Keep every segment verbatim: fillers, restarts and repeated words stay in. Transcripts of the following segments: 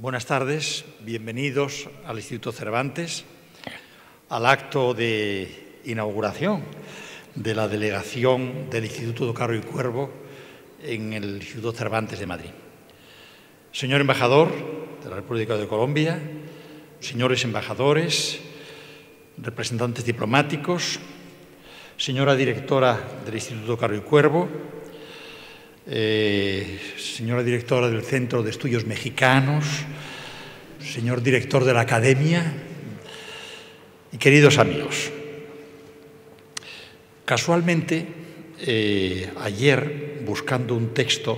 Buenas tardes, bienvenidos al Instituto Cervantes, al acto de inauguración de la delegación del Instituto de Carro y Cuervo en el Instituto Cervantes de Madrid. Señor embajador de la República de Colombia, señores embajadores, representantes diplomáticos, señora directora del Instituto Carro y Cuervo, Eh, señora directora del Centro de Estudios Mexicanos, señor director de la Academia y queridos amigos. Casualmente, eh, ayer, buscando un texto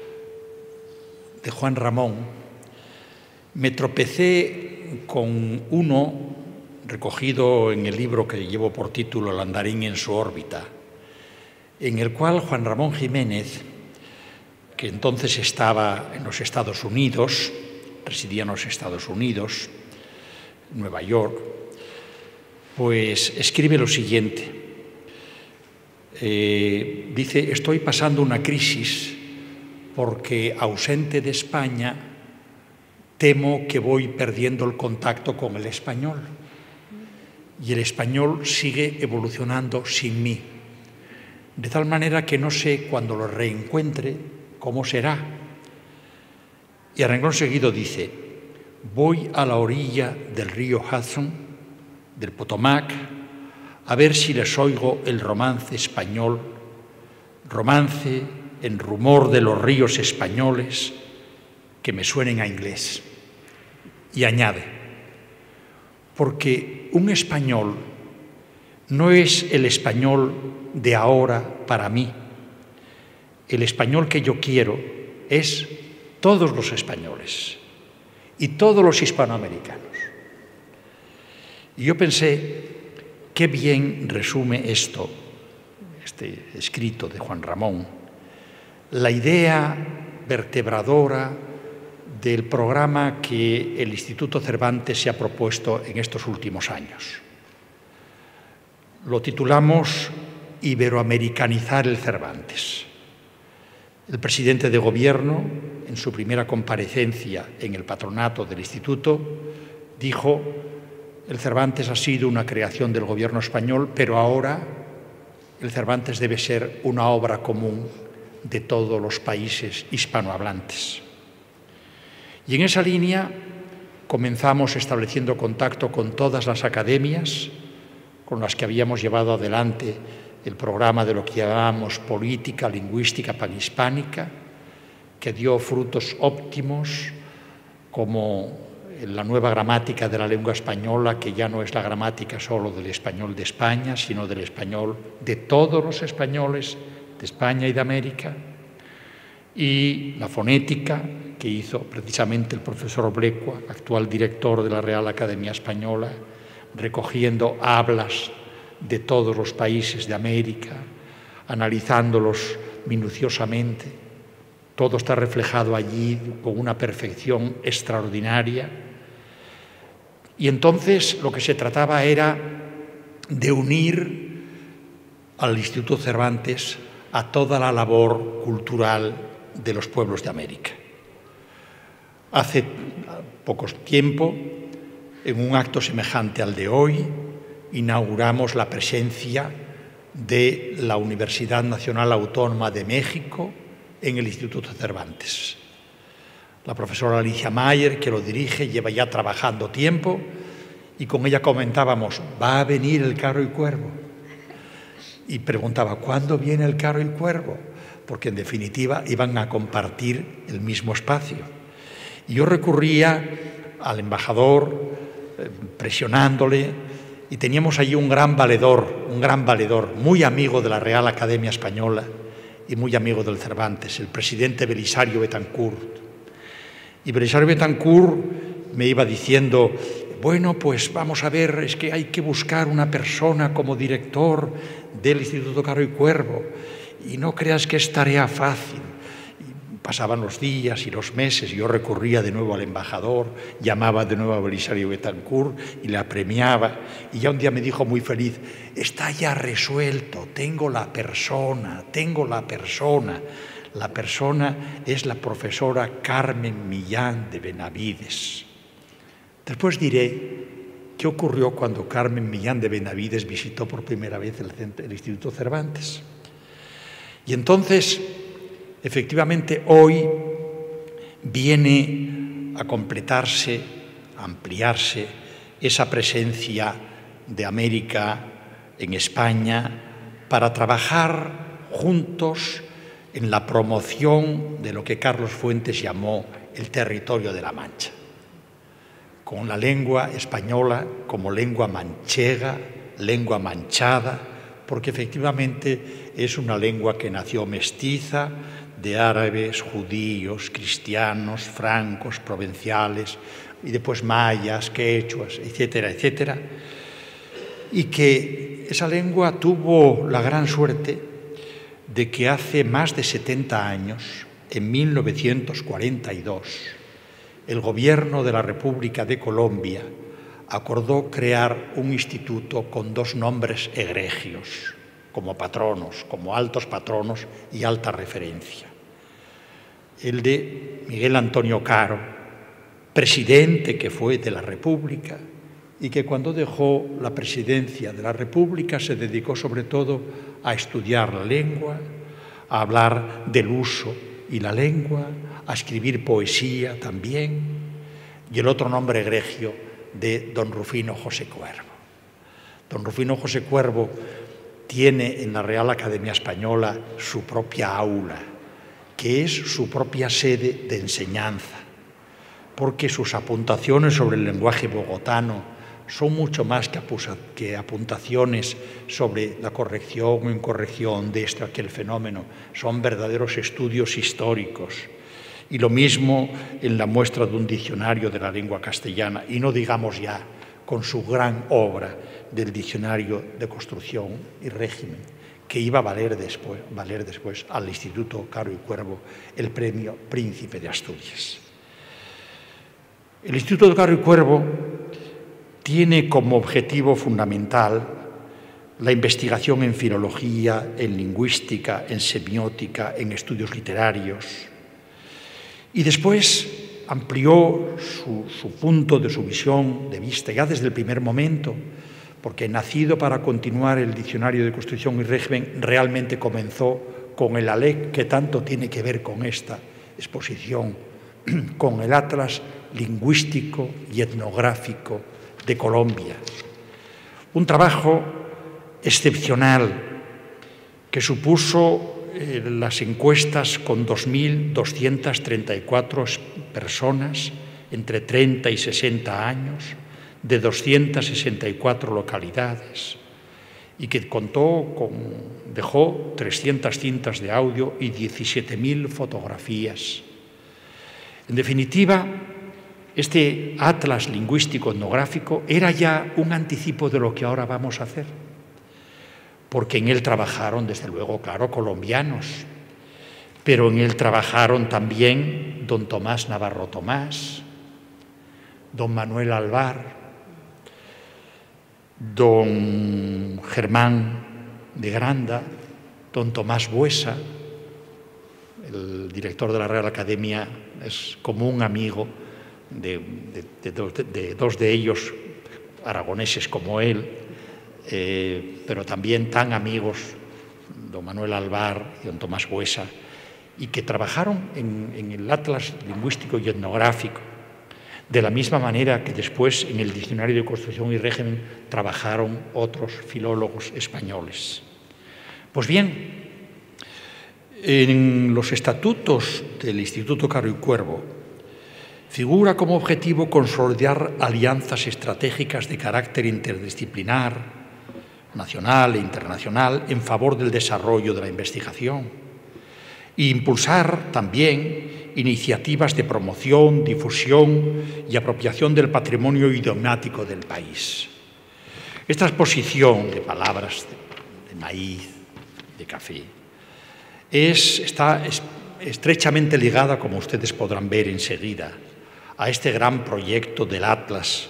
de Juan Ramón, me tropecé con uno recogido en el libro que llevo por título El andarín en su órbita, en el cual Juan Ramón Jiménez, que entonces estaba en los Estados Unidos, residía en los Estados Unidos, en Nueva York, pues escribe lo siguiente. Eh, dice, estoy pasando una crisis porque, ausente de España, temo que voy perdiendo el contacto con el español. Y el español sigue evolucionando sin mí. De tal manera que no sé cuándo lo reencuentre cómo será. Y a renglón seguido dice, voy a la orilla del río Hudson, del Potomac, a ver si les oigo el romance español, romance en rumor de los ríos españoles que me suenen a inglés. Y añade, porque un español no es el español de ahora para mí. El español que yo quiero es todos los españoles y todos los hispanoamericanos. Y yo pensé, qué bien resume esto, este escrito de Juan Ramón, la idea vertebradora del programa que el Instituto Cervantes se ha propuesto en estos últimos años. Lo titulamos Iberoamericanizar el Cervantes. El presidente de Gobierno, en su primera comparecencia en el patronato del Instituto, dijo, el Cervantes ha sido una creación del Gobierno español, pero ahora el Cervantes debe ser una obra común de todos los países hispanohablantes. Y en esa línea comenzamos estableciendo contacto con todas las academias con las que habíamos llevado adelante el programa de lo que llamábamos política lingüística panhispánica, que dio frutos óptimos, como la nueva gramática de la lengua española, que ya no es la gramática solo del español de España, sino del español de todos los españoles de España y de América, y la fonética, que hizo precisamente el profesor Oblecua, actual director de la Real Academia Española, recogiendo hablas de todos los países de América, analizándolos minuciosamente. Todo está reflejado allí con una perfección extraordinaria. Y entonces lo que se trataba era de unir al Instituto Cervantes a toda la labor cultural de los pueblos de América. Hace poco tiempo, en un acto semejante al de hoy, inauguramos la presencia de la Universidad Nacional Autónoma de México en el Instituto Cervantes. La profesora Alicia Mayer, que lo dirige, lleva ya trabajando tiempo y con ella comentábamos, ¿va a venir el Carro y Cuervo? Y preguntaba, ¿cuándo viene el Carro y Cuervo? Porque en definitiva iban a compartir el mismo espacio. Y yo recurría al embajador, eh, presionándole, y teníamos allí un gran valedor, un gran valedor, muy amigo de la Real Academia Española y muy amigo del Cervantes, el presidente Belisario Betancourt. Y Belisario Betancourt me iba diciendo, bueno, pues vamos a ver, es que hay que buscar una persona como director del Instituto Carro y Cuervo, y no creas que es tarea fácil. Pasaban los días y los meses, y yo recurría de nuevo al embajador, llamaba de nuevo a Belisario Betancourt y le apremiaba. Y ya un día me dijo muy feliz, está ya resuelto, tengo la persona, tengo la persona. La persona es la profesora Carmen Millán de Benavides. Después diré qué ocurrió cuando Carmen Millán de Benavides visitó por primera vez el, el Instituto Cervantes. Y entonces, efectivamente, hoy viene a completarse, a ampliarse esa presencia de América en España para trabajar juntos en la promoción de lo que Carlos Fuentes llamó el territorio de la Mancha, con la lengua española como lengua manchega, lengua manchada, porque efectivamente es una lengua que nació mestiza de árabes, judíos, cristianos, francos, provinciales, y después mayas, quechuas, etcétera, etcétera, y que esa lengua tuvo la gran suerte de que hace más de setenta años, en mil novecientos cuarenta y dos, el gobierno de la República de Colombia acordó crear un instituto con dos nombres egregios, como patronos, como altos patronos y alta referencia. El de Miguel Antonio Caro, presidente que fue de la República y que cuando dejó la presidencia de la República se dedicó sobre todo a estudiar la lengua, a hablar del uso y la lengua, a escribir poesía también, y el otro nombre egregio de don Rufino José Cuervo. Don Rufino José Cuervo tiene en la Real Academia Española su propia aula, que es su propia sede de enseñanza, porque sus apuntaciones sobre el lenguaje bogotano son mucho más que apuntaciones sobre la corrección o incorrección de este o aquel fenómeno, son verdaderos estudios históricos. Y lo mismo en la muestra de un diccionario de la lengua castellana, y no digamos ya con su gran obra del Diccionario de Construcción y Régimen, que iba a valer después, valer después al Instituto Caro y Cuervo el premio Príncipe de Asturias. El Instituto Caro y Cuervo tiene como objetivo fundamental la investigación en filología, en lingüística, en semiótica, en estudios literarios, y después amplió su, su punto de su visión de vista ya desde el primer momento, porque nacido para continuar el Diccionario de Construcción y Régimen, realmente comenzó con el A L E C, que tanto tiene que ver con esta exposición, con el Atlas Lingüístico y Etnográfico de Colombia. Un trabajo excepcional que supuso eh, las encuestas con dos mil doscientas treinta y cuatro personas entre treinta y sesenta años de doscientas sesenta y cuatro localidades y que contó con, dejó trescientas cintas de audio y diecisiete mil fotografías. En definitiva, este atlas lingüístico etnográfico era ya un anticipo de lo que ahora vamos a hacer, porque en él trabajaron, desde luego, claro, colombianos, pero en él trabajaron también don Tomás Navarro Tomás, don Manuel Alvar, don Germán de Granda, don Tomás Buesa. El director de la Real Academia es como un amigo de, de, de, dos, de, de dos de ellos, aragoneses como él, eh, pero también tan amigos, don Manuel Alvar y don Tomás Buesa, y que trabajaron en, en el Atlas Lingüístico y Etnográfico, de la misma manera que después en el Diccionario de Construcción y Régimen trabajaron otros filólogos españoles. Pues bien, en los estatutos del Instituto Caro y Cuervo figura como objetivo consolidar alianzas estratégicas de carácter interdisciplinar, nacional e internacional, en favor del desarrollo de la investigación e impulsar también iniciativas de promoción, difusión y apropiación del patrimonio idiomático del país. Esta exposición de palabras de, de maíz, de café, es, está es, estrechamente ligada, como ustedes podrán ver enseguida, a este gran proyecto del Atlas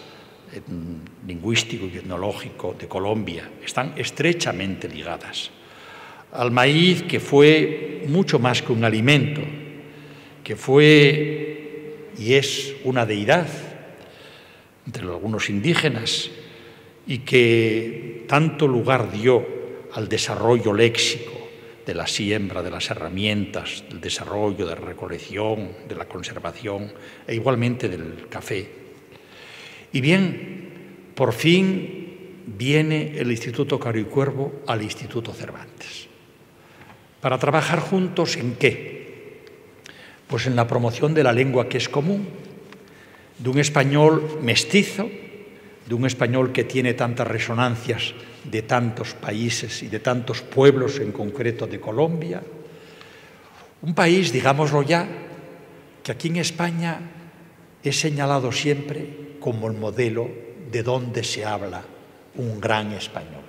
lingüístico y etnológico de Colombia. Están estrechamente ligadas. al maíz, que fue mucho más que un alimento, que fue y es una deidad entre algunos indígenas y que tanto lugar dio al desarrollo léxico de la siembra, de las herramientas, del desarrollo, de la recolección, de la conservación e igualmente del café. Y bien, por fin viene el Instituto Caro y Cuervo al Instituto Cervantes. ¿Para trabajar juntos en qué? Pues en la promoción de la lengua que es común, de un español mestizo, de un español que tiene tantas resonancias de tantos países y de tantos pueblos, en concreto de Colombia. Un país, digámoslo ya, que aquí en España es señalado siempre como el modelo de donde se habla un gran español.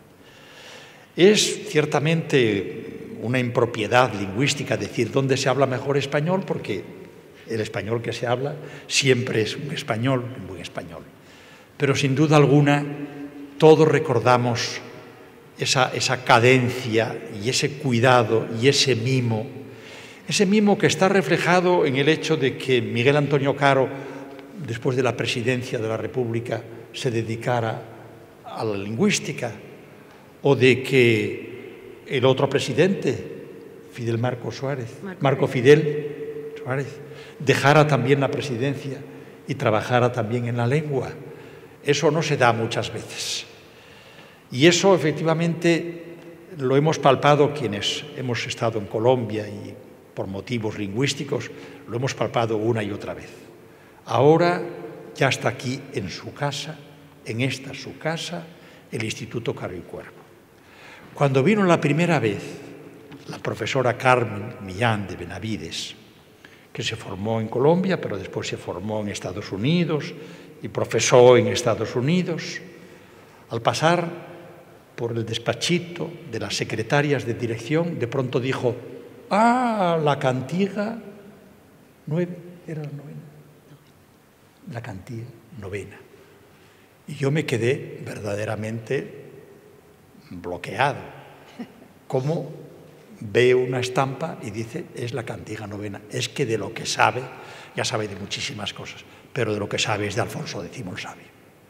Es ciertamente una impropiedad lingüística decir dónde se habla mejor español, porque el español que se habla siempre es un español, un buen español. Pero sin duda alguna todos recordamos esa, esa cadencia y ese cuidado y ese mimo, ese mimo que está reflejado en el hecho de que Miguel Antonio Caro, después de la presidencia de la República, se dedicara a la lingüística, o de que el otro presidente, Fidel Marco Suárez, Marco, Marco Fidel Suárez, dejara también la presidencia y trabajara también en la lengua. Eso no se da muchas veces. Y eso efectivamente lo hemos palpado quienes hemos estado en Colombia y por motivos lingüísticos lo hemos palpado una y otra vez. Ahora ya está aquí en su casa, en esta su casa, el Instituto Caro y Cuervo. Cuando vino la primera vez la profesora Carmen Millán de Benavides, que se formó en Colombia, pero después se formó en Estados Unidos y profesó en Estados Unidos, al pasar por el despachito de las secretarias de dirección, de pronto dijo: ¡ah, la cantiga nueve! ¿Era la novena? La cantiga novena. Y yo me quedé verdaderamente bloqueado. ¿Cómo ve una estampa y dice es la cantiga novena? Es que de lo que sabe, ya sabe de muchísimas cosas, pero de lo que sabe es de Alfonso X el Sabio.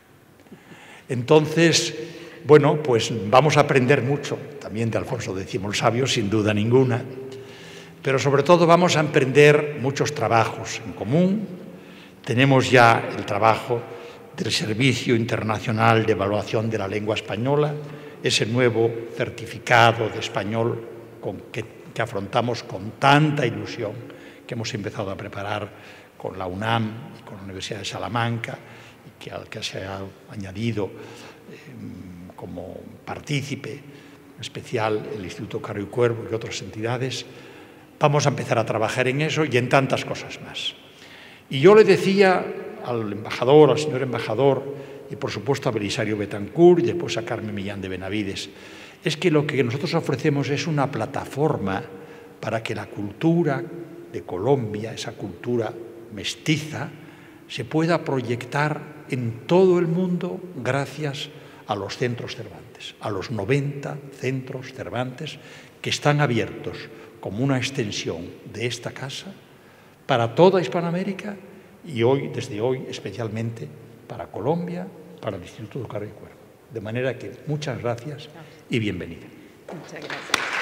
Entonces, bueno, pues vamos a aprender mucho también de Alfonso X el Sabio, sin duda ninguna, pero sobre todo vamos a emprender muchos trabajos en común. Tenemos ya el trabajo del Servicio Internacional de Evaluación de la Lengua Española, ese nuevo certificado de español con que, que afrontamos con tanta ilusión, que hemos empezado a preparar con la UNAM y con la Universidad de Salamanca, y que al que se ha añadido eh, como partícipe especial el Instituto Caro y Cuervo y otras entidades. Vamos a empezar a trabajar en eso y en tantas cosas más. Y yo le decía al embajador, al señor embajador, y por supuesto a Belisario Betancourt y después a Carmen Millán de Benavides, es que lo que nosotros ofrecemos es una plataforma para que la cultura de Colombia, esa cultura mestiza, se pueda proyectar en todo el mundo gracias a los centros Cervantes, a los noventa centros Cervantes que están abiertos como una extensión de esta casa para toda Hispanoamérica y hoy, desde hoy, especialmente para Colombia, para el Instituto Caro y Cuervo. De manera que muchas gracias y bienvenida. Muchas gracias.